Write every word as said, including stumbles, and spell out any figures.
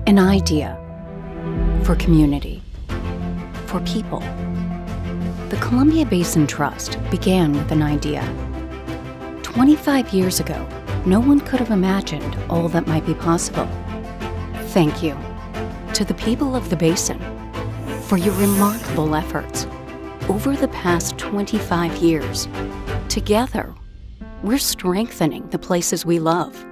An idea for community, for people. The Columbia Basin Trust began with an idea. twenty-five years ago, no one could have imagined all that might be possible. Thank you to the people of the basin for your remarkable efforts over the past twenty-five years. Together, we're strengthening the places we love.